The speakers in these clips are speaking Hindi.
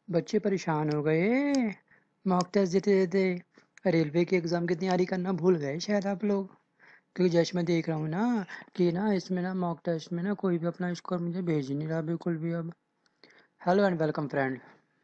बच्चे परेशान हो गए। मॉक टेस्ट देते देते रेलवे के एग्ज़ाम की तैयारी करना भूल गए शायद आप लोग। क्योंकि जस्ट मैं देख रहा हूँ ना कि ना इसमें ना मॉक टेस्ट में ना कोई भी अपना स्कोर मुझे भेज ही नहीं रहा बिल्कुल भी अब। Hello and welcome friend.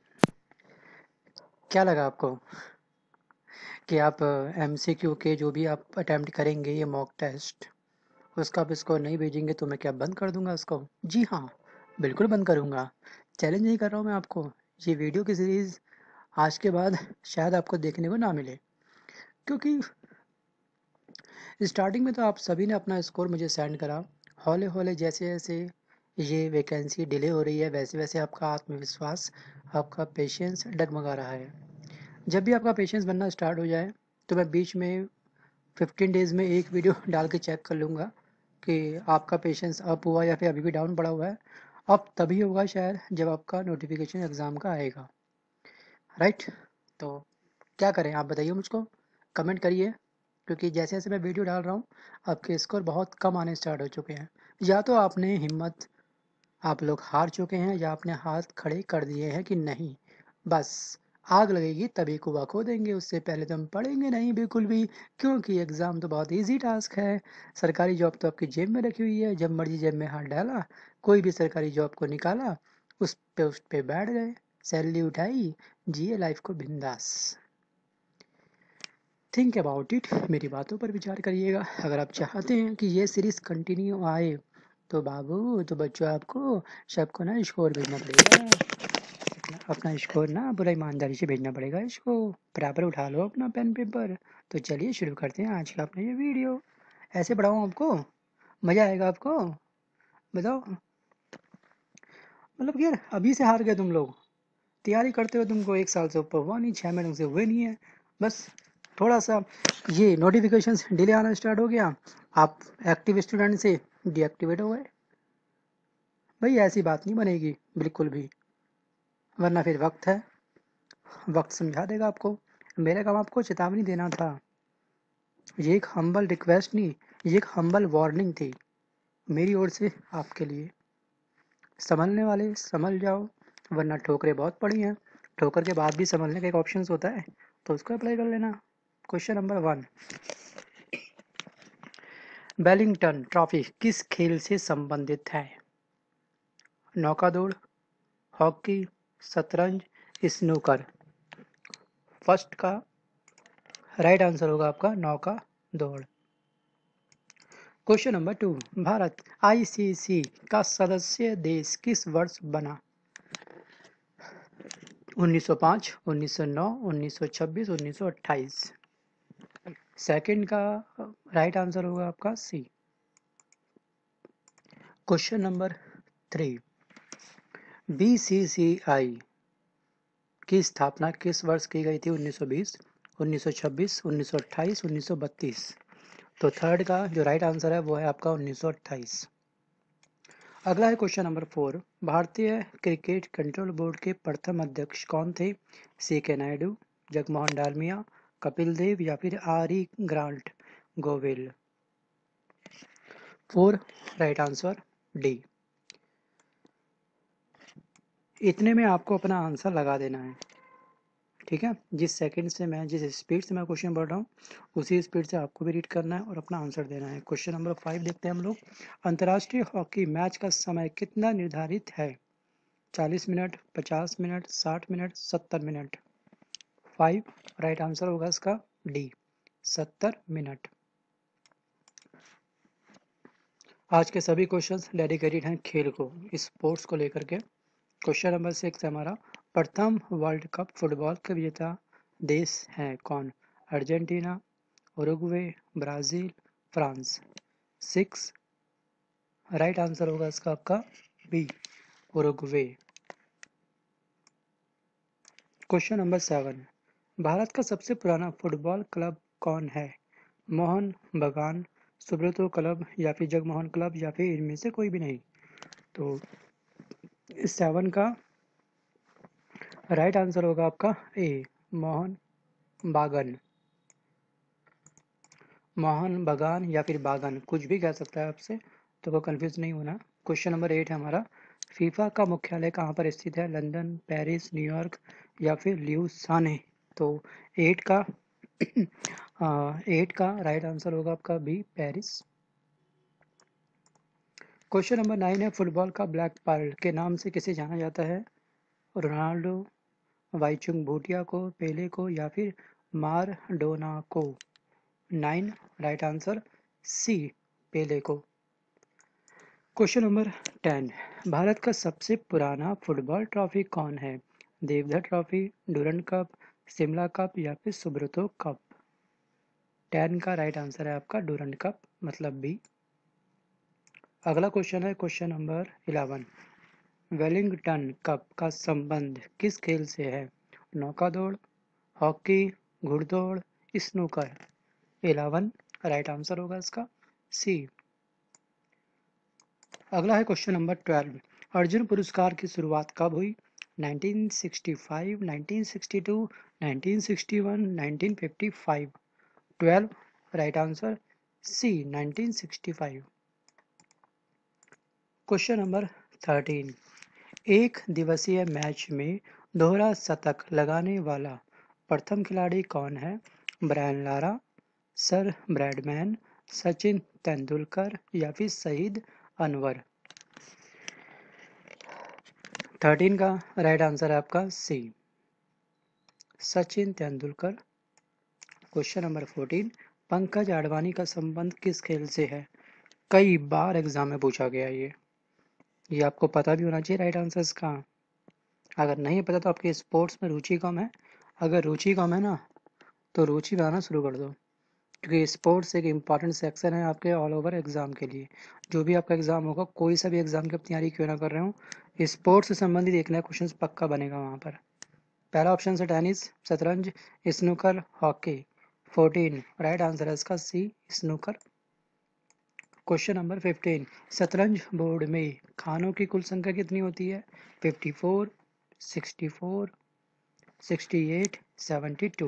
क्या लगा आपको कि आप एमसीक्यू के जो भी आप अटेम्प्ट करेंगे ये मॉक टेस्ट, उसका आप स्कोर नहीं भेजेंगे तो मैं क्या बंद कर दूंगा उसको? जी हाँ, बिल्कुल बंद करूंगा। चैलेंज नहीं कर रहा हूँ मैं आपको। ये वीडियो की सीरीज़ आज के बाद शायद आपको देखने को ना मिले, क्योंकि स्टार्टिंग में तो आप सभी ने अपना स्कोर मुझे सेंड करा। हौले हौले जैसे जैसे ये वैकेंसी डिले हो रही है वैसे वैसे आपका आत्मविश्वास, आपका पेशेंस डगमगा रहा है। जब भी आपका पेशेंस बनना स्टार्ट हो जाए तो मैं बीच में 15 डेज़ में एक वीडियो डाल के चेक कर लूँगा कि आपका पेशेंस अप हुआ या फिर अभी भी डाउन पड़ा हुआ है। अब तभी होगा शायद जब आपका नोटिफिकेशन एग्ज़ाम का आएगा, राइट? तो क्या करें आप बताइए मुझको, कमेंट करिए। क्योंकि जैसे जैसे मैं वीडियो डाल रहा हूँ आपके स्कोर बहुत कम आने स्टार्ट हो चुके हैं। या तो आपने हिम्मत, आप लोग हार चुके हैं, या आपने हाथ खड़े कर दिए हैं कि नहीं, बस आग लगेगी तभी कुआं खोदेंगे, उससे पहले तो हम पढ़ेंगे नहीं बिल्कुल भी। क्योंकि एग्ज़ाम तो बहुत इजी टास्क है। सरकारी जॉब तो आपकी जेब में रखी हुई है, जब मर्जी जेब में हाथ डाला कोई भी सरकारी जॉब को निकाला, उस पे बैठ गए, सैलरी उठाई, जिए लाइफ को बिंदास। थिंक अबाउट इट, मेरी बातों पर विचार करिएगा। अगर आप चाहते हैं कि ये सीरीज़ कंटिन्यू आए तो बाबू, तो बच्चों आपको सबको ना स्कोर भेजना पड़ेगा। अपना स्कोर ना पूरा ईमानदारी से भेजना पड़ेगा इसको। बराबर उठा लो अपना पेन पेपर। तो चलिए शुरू करते हैं आज का अपना ये वीडियो। ऐसे पढ़ाऊँ आपको? मज़ा आएगा आपको? बताओ। मतलब यार अभी से हार गए तुम लोग। तैयारी करते हुए तुमको 1 साल से ऊपर हुआ नहीं, 6 महीने से हुए नहीं है। बस थोड़ा सा ये नोटिफिकेशन डिले आना स्टार्ट हो गया, आप एक्टिव स्टूडेंट से डीएक्टिवेट हो गए। भाई ऐसी बात नहीं बनेगी बिल्कुल भी, वरना फिर वक्त है, वक्त समझा देगा आपको। मेरा काम आपको चेतावनी देना था। ये एक हम्बल रिक्वेस्ट नहीं, ये एक हम्बल वार्निंग थी मेरी ओर से आपके लिए। संभलने वाले संभल जाओ, वरना ठोकरें बहुत पड़ी हैं। ठोकर के बाद भी संभलने का एक ऑप्शन होता है, तो उसको अप्लाई कर लेना। क्वेश्चन नंबर 1, वेलिंगटन ट्रॉफी किस खेल से संबंधित है? नौकादौड़, हॉकी, शतरंज, स्नूकर। फर्स्ट का राइट आंसर होगा आपका नौका दौड़। क्वेश्चन नंबर 2, भारत आईसीसी का सदस्य देश किस वर्ष बना? 1905, 1909, 1926, 1928। सेकंड का राइट आंसर होगा आपका सी। क्वेश्चन नंबर 3, बीसीसीआई की स्थापना किस वर्ष की गई थी? 1920, 1926, 1928, 1932। तो थर्ड का जो राइट आंसर है वो है आपका 1928। अगला है क्वेश्चन नंबर 4, भारतीय क्रिकेट कंट्रोल बोर्ड के प्रथम अध्यक्ष कौन थे? सी के नायडू, जगमोहन डालमिया, कपिल देव या फिर R E Grant Govil. 4 right answer D. इतने में आपको अपना आंसर लगा देना है, ठीक है? जिस स्पीड से मैं क्वेश्चन पढ़ रहा हूँ उसी स्पीड से आपको भी रीड करना है और अपना आंसर देना है। क्वेश्चन नंबर 5 देखते हैं हम लोग। अंतर्राष्ट्रीय हॉकी मैच का समय कितना निर्धारित है? 40 minute, 50 minute, 60 minute, 70 minute. 5 right answer होगा इसका डी, 70 मिनट। आज के सभी क्वेश्चंस डेडिकेटेड हैं खेल को, स्पोर्ट्स को लेकर के। क्वेश्चन नंबर 6 है हमारा, प्रथम वर्ल्ड कप फुटबॉल के विजेता देश हैं कौन? Argentina, Uruguay, Brazil, France. 6 right answer होगा इसका आपका B, Uruguay. Question number 7, Bharat का सबसे पुराना फुटबॉल क्लब कौन है? मोहन बगान, सुब्रतो क्लब या फिर जगमोहन क्लब या फिर इनमें से कोई भी नहीं। तो इस 7 का राइट आंसर होगा आपका ए, मोहन बागन। मोहन बगान या फिर बागन कुछ भी कह सकता है आपसे, तो वो कंफ्यूज नहीं होना। क्वेश्चन नंबर 8 है हमारा, फीफा का मुख्यालय कहाँ पर स्थित है? लंदन, पेरिस, न्यूयॉर्क या फिर ल्यूसाने? तो 8 का 8 का राइट आंसर होगा आपका बी, पेरिस। क्वेश्चन नंबर 9 है, फुटबॉल का ब्लैक पर्ल के नाम से किसे जाना जाता है? रोनाल्डो, वाईचुंग भूटिया को, पेले को या फिर माराडोना को? 9 राइट आंसर सी, पेले को। क्वेश्चन नंबर 10, भारत का सबसे पुराना फुटबॉल ट्रॉफी कौन है? Deodhar trophy, Durand cup, Shimla cup या फिर सुब्रतो कप? 10 का राइट आंसर है आपका डूरंड कप, मतलब बी। अगला क्वेश्चन है क्वेश्चन नंबर 11, वेलिंगटन कप का संबंध किस खेल से है? नौकादौड़, हॉकी, घुड़दौड़, स्नूकर? 11 राइट आंसर होगा इसका सी। अगला है क्वेश्चन नंबर 12, अर्जुन पुरस्कार की शुरुआत कब हुई? 1965, 1962, 1961, 1955? 12 right answer C, 1965। Question number 13, एक दिवसीय मैच में दोहरा शतक लगाने वाला प्रथम खिलाड़ी कौन है? Brian Lara, sir Bradman, Sachin Tendulkar या फिर शहीद अनवर? 13 का राइट आंसर है आपका C, Sachin Tendulkar. Question number 14, Pankaj Advani का संबंध किस खेल से है? कई बार एग्जाम में पूछा गया ये आपको पता भी होना चाहिए राइट आंसर इसका। अगर नहीं पता तो आपके स्पोर्ट्स में रुचि कम है, अगर रुचि कम है ना तो रुचि बनाना शुरू कर दो, क्योंकि स्पोर्ट्स एक इम्पॉर्टेंट सेक्शन है आपके ऑल ओवर एग्जाम के लिए। जो भी आपका एग्जाम होगा, कोई सा भी एग्जाम की तैयारी क्यों ना कर रहे हो, स्पोर्ट्स से संबंधित एक नया क्वेश्चन पक्का बनेगा वहाँ पर। पहला ऑप्शन है टेनिस, शतरंज, स्नूकर, हॉकी। 14 राइट आंसर है इसका सी, स्नूकर। क्वेश्चन नंबर 15, शतरंज बोर्ड में खानों की कुल संख्या कितनी होती है? 54, 64, 68, 72?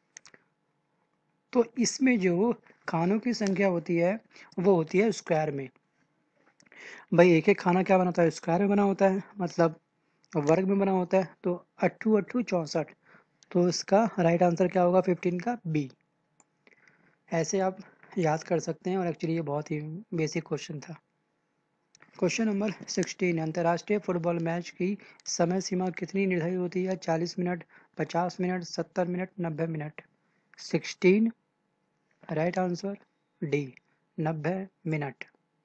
तो इसमें जो खानों की संख्या होती है वो होती है स्क्वायर में। भाई एक एक खाना क्या बनाता है? स्क्वायर में बना होता है, मतलब वर्ग में बना होता है। तो 8 8 64, तो इसका राइट आंसर क्या होगा 15 का बी। ऐसे आप याद कर सकते हैं और एक्चुअली ये बहुत ही बेसिक क्वेश्चन था। क्वेश्चन नंबर 16, अंतर्राष्ट्रीय फुटबॉल मैच की समय सीमा कितनी निर्धारित होती है? 40 minute, 50 minute, 70 minute, 90 minute? 16 right answer D, 90 minute.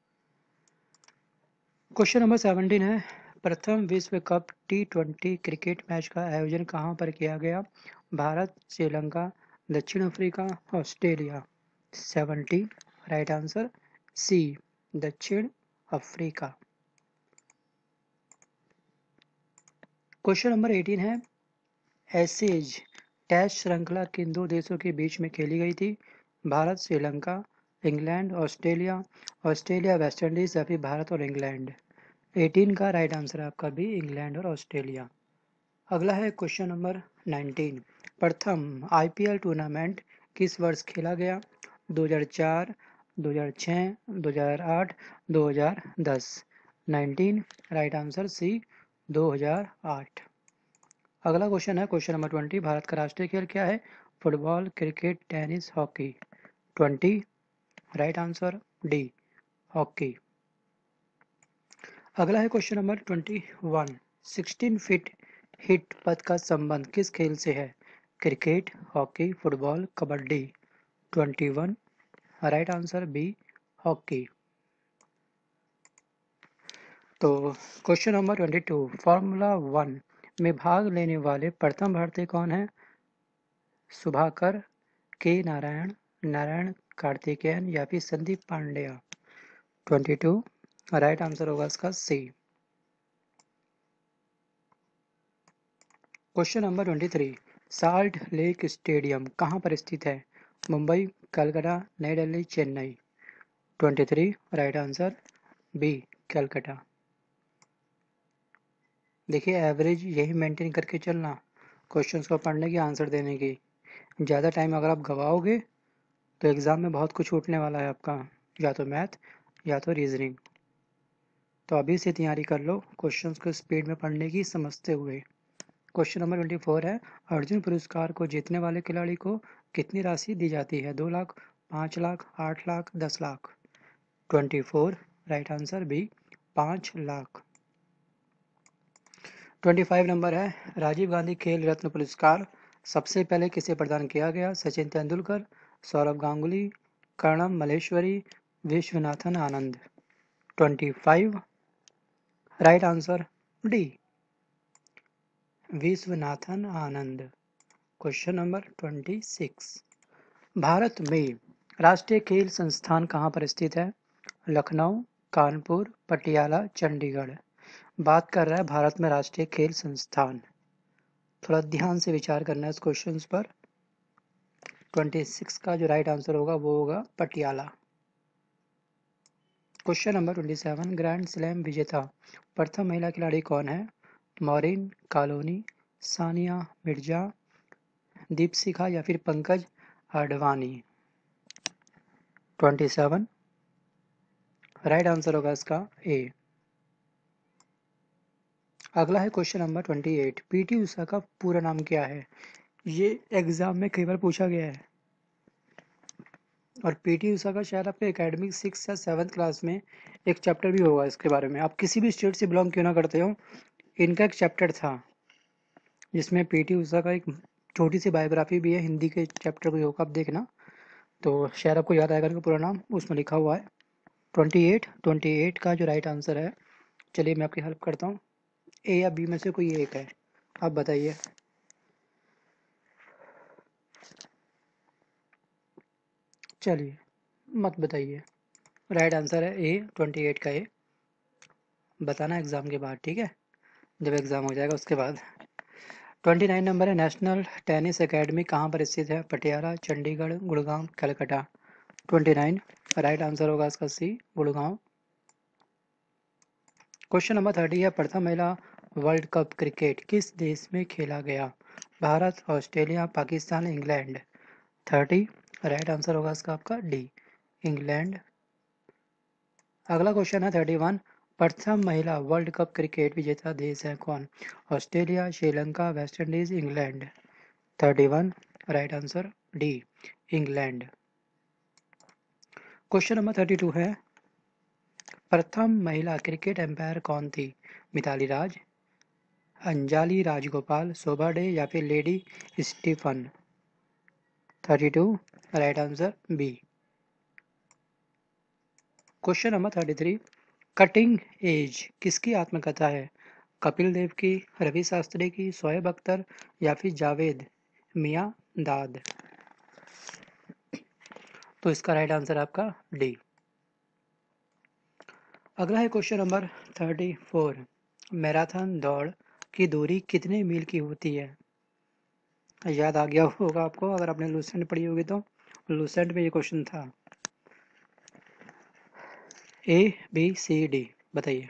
Question number 17 है, प्रथम विश्व कप T20 क्रिकेट मैच का आयोजन कहां पर किया गया? भारत, श्रीलंका, दक्षिण Africa, Australia? 17 right answer C, दक्षिण अफ्रीका। क्वेश्चन नंबर 18 है, एसेज टेस्ट श्रृंखला किन दो देशों के बीच में खेली गई थी? Bharat, Sri Lanka, England, Australia? Australia, West Indies या फिर भारत और इंग्लैंड? 18 का राइट आंसर है आपका भी, इंग्लैंड और ऑस्ट्रेलिया। अगला है क्वेश्चन नंबर 19, प्रथम आईपीएल टूर्नामेंट किस वर्ष खेला गया? 2004, 2006, 2008, 2010? 19 राइट आंसर सी, 2008। अगला क्वेश्चन है क्वेश्चन नंबर 20, भारत का राष्ट्रीय खेल क्या है? Football, cricket, tennis, hockey? 20 right answer D, hockey. अगला है क्वेश्चन नंबर 21, 16 फीट हिट पथ का संबंध किस खेल से है? Cricket, hockey, football, kabaddi? 21 right answer B, hockey. तो क्वेश्चन नंबर 22, फार्मूला 1 में भाग लेने वाले प्रथम भारतीय कौन है? सुभाकर, के नारायण, नारायण कार्तिकेयन या फिर संदीप पांड्या? 22 राइट आंसर होगा इसका C. Question number 23, Salt Lake stadium कहाँ पर स्थित है? मुंबई, कलकत्ता, नई Delhi, Chennai? 23 right answer B, Calcutta. देखिए एवरेज यही मेंटेन करके चलना, क्वेश्चंस को पढ़ने की, आंसर देने की। ज़्यादा टाइम अगर आप गवाओगे तो एग्ज़ाम में बहुत कुछ छूटने वाला है आपका, या तो मैथ या तो रीजनिंग। तो अभी से तैयारी कर लो क्वेश्चंस को स्पीड में पढ़ने की समझते हुए। क्वेश्चन नंबर 24 है, अर्जुन पुरस्कार को जीतने वाले खिलाड़ी को कितनी राशि दी जाती है? 2 lakh, 5 lakh, 8 lakh, 10 lakh. 24 right answer B 5 lakh. 25 number है, राजीव गांधी खेल रत्न पुरस्कार सबसे पहले किसे प्रदान किया गया? Sachin Tendulkar, Sourav Ganguly, Karnam Malleswari, Viswanathan Anand. 25 right answer D Viswanathan Anand. Question number 26, Bharat में राष्ट्रीय खेल संस्थान कहाँ पर स्थित है? लखनऊ, कानपुर, पटियाला, चंडीगढ़। बात कर रहा है भारत में राष्ट्रीय खेल संस्थान। थोड़ा ध्यान से विचार करना है इस क्वेश्चन पर। 26 का जो राइट आंसर होगा वो होगा Patiala. Question number 27, grand slam विजेता प्रथम महिला खिलाड़ी कौन है? मॉरिन कॉलोनी, सानिया मिर्जा, दीपशिखा या फिर पंकज आडवाणी। 27 राइट आंसर होगा इसका ए। अगला है क्वेश्चन नंबर 28, पीटी उषा का पूरा नाम क्या है? ये एग्जाम में कई बार पूछा गया है और पीटी उषा का शायद आपके एकेडमिक 6 या 7th क्लास में एक चैप्टर भी होगा इसके बारे में। आप किसी भी स्टेट से बिलोंग क्यों ना करते हो, इनका एक चैप्टर था जिसमें पीटी उषा का एक छोटी सी बायोग्राफी भी है, हिंदी के चैप्टर भी होगा, आप देखना तो शायद आपको याद आएगा इनका पूरा नाम, उसमें लिखा हुआ है। 28 का जो राइट आंसर है, चलिए मैं आपकी हेल्प करता हूँ, ए या बी में से कोई एक है, आप बताइए। चलिए मत बताइए, राइट आंसर है ए 28 का ए। बताना एग्जाम के बाद, ठीक है, जब एग्जाम हो जाएगा उसके बाद। 29 नंबर है, नेशनल टेनिस एकेडमी कहाँ पर स्थित है? पटियाला, चंडीगढ़, गुड़गांव, कलकत्ता। 29 राइट आंसर होगा इसका सी गुड़गांव। क्वेश्चन नंबर 30 है, प्रथम महिला वर्ल्ड कप क्रिकेट किस देश में खेला गया? Bharat, Australia, Pakistan, England. 30 right answer होगा इसका आपका डी इंग्लैंड। अगला क्वेश्चन है 31, प्रथम महिला वर्ल्ड कप क्रिकेट विजेता देश है कौन? Australia, Sri Lanka, West Indies, England. 31 right answer D England. Question number 32 है, प्रथम महिला क्रिकेट एम्पायर कौन थी? मिताली राज, अंजलि राजगोपाल, शोभा डे या फिर lady Stephen. 32 right answer B. Question number 33, cutting edge किसकी आत्मकथा है? कपिल देव की, रवि शास्त्री की, शोएब अख्तर या फिर जावेद मियां दाद। तो इसका राइट आंसर आपका डी। अगला है क्वेश्चन नंबर 34, मैराथन दौड़ की दूरी कितने मील की होती है? याद आ गया होगा आपको अगर आपने लूसेंट पढ़ी होगी तो, लूसेंट में ये क्वेश्चन था। ए बी सी डी बताइए।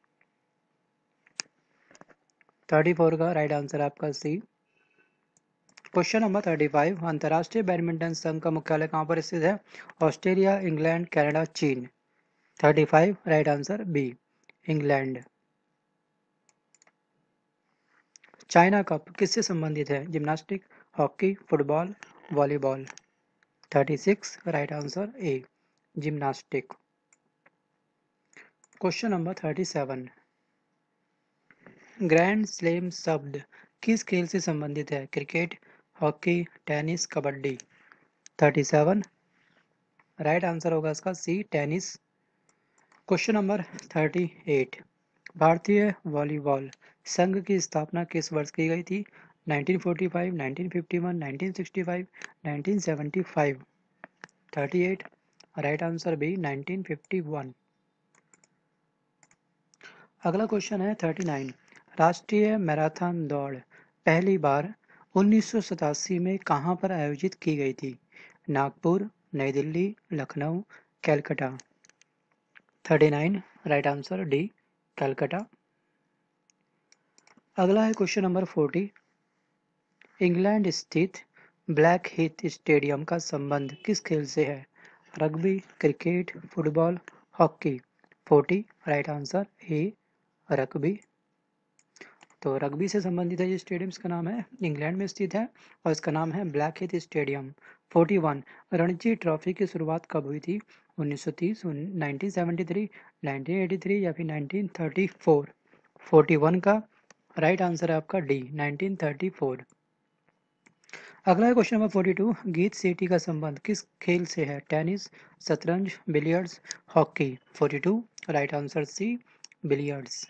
34 का राइट आंसर आपका सी। क्वेश्चन नंबर 35, अंतर्राष्ट्रीय बैडमिंटन संघ का मुख्यालय कहाँ पर स्थित है? ऑस्ट्रेलिया, इंग्लैंड, कनाडा, चीन। 35 right answer B England. China cup किससे संबंधित है? Gymnastic, hockey, football, volleyball. 36 right answer A gymnastic. Question number 37, grand slam शब्द किस खेल से संबंधित है? Cricket, hockey, tennis, kabaddi. 37 right answer होगा इसका सी टेनिस। क्वेश्चन नंबर 38, भारतीय वॉलीबॉल संघ की स्थापना किस वर्ष की गई थी? 1945, 1951, 1965, 1975। 38 राइट आंसर बी 1951। अगला क्वेश्चन है 39, राष्ट्रीय मैराथन दौड़ पहली बार 1987 में कहाँ पर आयोजित की गई थी? नागपुर, नई Delhi, Lucknow, Calcutta. 39 right answer D Calcutta. अगला है क्वेश्चन नंबर 40, इंग्लैंड स्थित ब्लैक हीथ स्टेडियम का संबंध किस खेल से है? Rugby, cricket, football, hockey. 40 right answer A rugby. तो रग्बी से संबंधित है ये स्टेडियम, इसका नाम है, इंग्लैंड में स्थित है और इसका नाम है ब्लैकहेथ स्टेडियम। 41 रणजी ट्रॉफी की शुरुआत कब हुई थी? 1930, 1973, 1983 या फिर 1934? 41 का राइट आंसर है आपका डी 1934। अगला है क्वेश्चन नंबर 42, गीत सेठी का संबंध किस खेल से है? टेनिस, शतरंज, billiards, hockey? 42 right answer C billiards.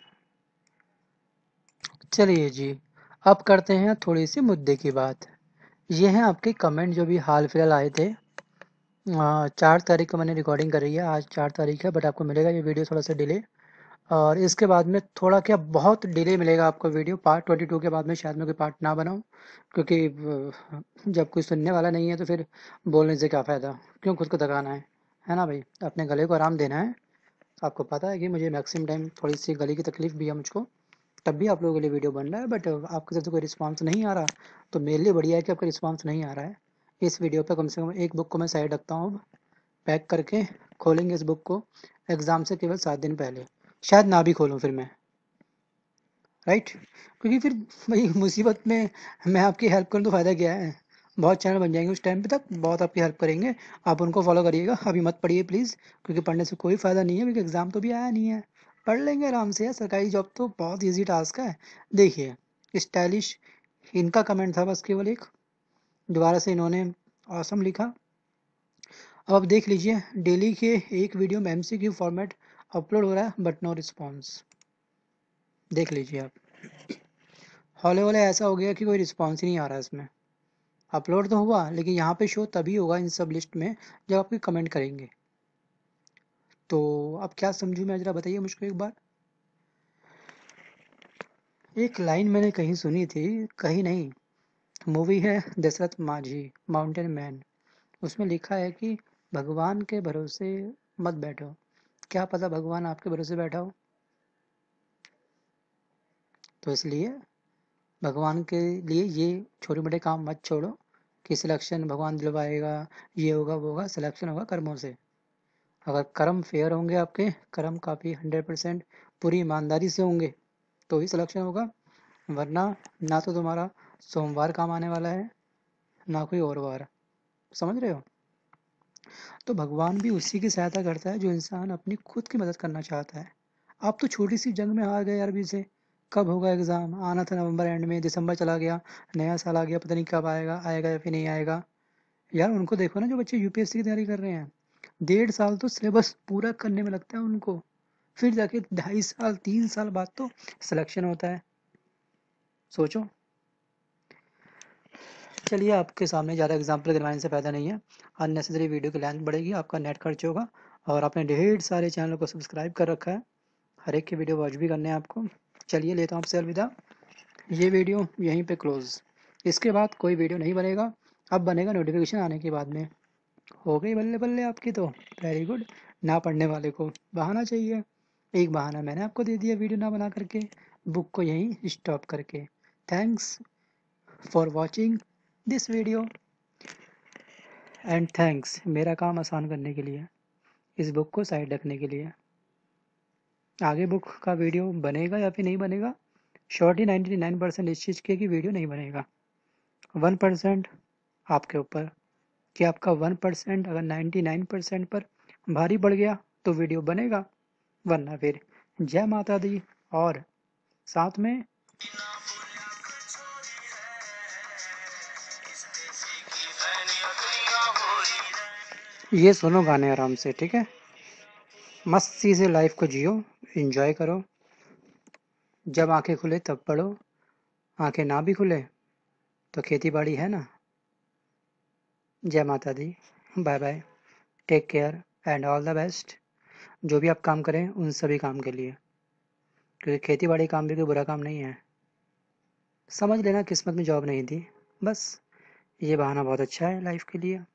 चलिए जी, अब करते हैं थोड़ी सी मुद्दे की बात। ये हैं आपके कमेंट जो भी हाल फिलहाल आए थे। 4 तारीख को मैंने रिकॉर्डिंग करी है, आज 4 तारीख है, बट आपको मिलेगा ये वीडियो थोड़ा सा डिले। और इसके बाद में थोड़ा क्या बहुत डिले मिलेगा आपको वीडियो, पार्ट 22 के बाद में शायद मैं कोई पार्ट ना बनाऊं, क्योंकि जब कोई सुनने वाला नहीं है तो फिर बोलने से क्या फ़ायदा, क्यों खुद को थकाना है ना भाई, अपने गले को आराम देना है। आपको पता है कि मुझे मैक्सिमम टाइम थोड़ी सी गले की तकलीफ भी है मुझको, तब भी आप लोगों के लिए वीडियो बन रहा है, बट आपकी तरफ से कोई रिस्पांस नहीं आ रहा, तो मेरे लिए बढ़िया है कि आपका रिस्पांस नहीं आ रहा है। इस वीडियो पर कम से कम एक बुक को मैं साइड रखता हूँ, पैक करके खोलेंगे इस बुक को एग्ज़ाम से केवल 7 दिन पहले, शायद ना भी खोलूँ फिर मैं, राइट, क्योंकि फिर भाई मुसीबत में मैं आपकी हेल्प करूँ तो फ़ायदा क्या है। बहुत चैनल बन जाएंगे उस टाइम पे तक, बहुत आपकी हेल्प करेंगे, आप उनको फॉलो करिएगा, अभी मत पढ़िए प्लीज़, क्योंकि पढ़ने से कोई फ़ायदा नहीं है, क्योंकि एग्ज़ाम तो भी आया नहीं है। पढ़ लेंगे आराम से यार, सरकारी जॉब तो बहुत ईजी टास्क है। देखिए, स्टाइलिश, इनका कमेंट था बस केवल एक, दोबारा से इन्होंने ऑसम लिखा। अब आप देख लीजिए, डेली के एक वीडियो में एमसीक्यू फॉर्मेट अपलोड हो रहा है बट नो रिस्पॉन्स, देख लीजिए आप। हौले हौले ऐसा हो गया कि कोई रिस्पॉन्स ही नहीं आ रहा है इसमें, अपलोड तो हुआ लेकिन यहाँ पे शो तभी होगा इन सब लिस्ट में जब आप कोई कमेंट करेंगे। तो अब क्या समझूं मैं, ज़रा बताइए मुझको एक बार। एक लाइन मैंने कहीं सुनी थी, कहीं नहीं, मूवी है दशरथ माझी, माउंटेन मैन, उसमें लिखा है कि भगवान के भरोसे मत बैठो। क्या पता भगवान आपके भरोसे बैठा हो, तो इसलिए भगवान के लिए ये छोटे मोटे काम मत छोड़ो कि सिलेक्शन भगवान दिलवाएगा, ये होगा वो होगा, सिलेक्शन होगा कर्मों से। अगर कर्म फेयर होंगे, आपके कर्म काफ़ी 100% पूरी ईमानदारी से होंगे तो ही सिलेक्शन होगा, वरना ना तो तुम्हारा सोमवार काम आने वाला है ना कोई और वार, समझ रहे हो। तो भगवान भी उसी की सहायता करता है जो इंसान अपनी खुद की मदद करना चाहता है। आप तो छोटी सी जंग में हार गए अरबी से, कब होगा एग्ज़ाम, आना था नवंबर एंड में, दिसंबर चला गया, नया साल आ गया, पता नहीं कब आएगा, आएगा या फिर नहीं आएगा। यार उनको देखो ना, जो बच्चे यूपीएससी की तैयारी कर रहे हैं, 1.5 साल तो सिलेबस पूरा करने में लगता है उनको, फिर जाके 2.5 साल 3 साल बाद तो सिलेक्शन होता है, सोचो। चलिए, आपके सामने ज़्यादा एग्जाम्पल गिनवाने से फ़ायदा नहीं है, अननेसेसरी वीडियो की लेंथ बढ़ेगी, आपका नेट खर्च होगा, और आपने ढेर सारे चैनलों को सब्सक्राइब कर रखा है, हर एक की वीडियो वॉच भी करने हैं आपको। चलिए, लेता हूँ आपसे अलविदा, ये वीडियो यहीं पे क्लोज़, इसके बाद कोई वीडियो नहीं बनेगा, अब बनेगा नोटिफिकेशन आने के बाद में। हो गई बल्ले बल्ले आपकी तो, वेरी गुड। ना पढ़ने वाले को बहाना चाहिए, एक बहाना मैंने आपको दे दिया वीडियो ना बना करके, बुक को यहीं स्टॉप करके। Thanks for watching this video and thanks मेरा काम आसान करने के लिए, इस बुक को साइड रखने के लिए। आगे बुक का वीडियो बनेगा या फिर नहीं बनेगा, श्योरली 99% इस चीज़ की कि वीडियो नहीं बनेगा, 1% आपके ऊपर, कि आपका 1% अगर 99% पर भारी पड़ गया तो वीडियो बनेगा, वरना फिर जय माता दी, और साथ में ये सुनो गाने आराम से, ठीक है, मस्ती से लाइफ को जियो, एंजॉय करो, जब आंखें खुले तब पढ़ो, आंखें ना भी खुले तो खेती बाड़ी है ना। जय माता दी, bye bye, take care and all the best. जो भी आप काम करें उन सभी काम के लिए, क्योंकि खेती बाड़ी काम भी कोई बुरा काम नहीं है, समझ लेना किस्मत में जॉब नहीं थी, बस ये बहाना बहुत अच्छा है लाइफ के लिए।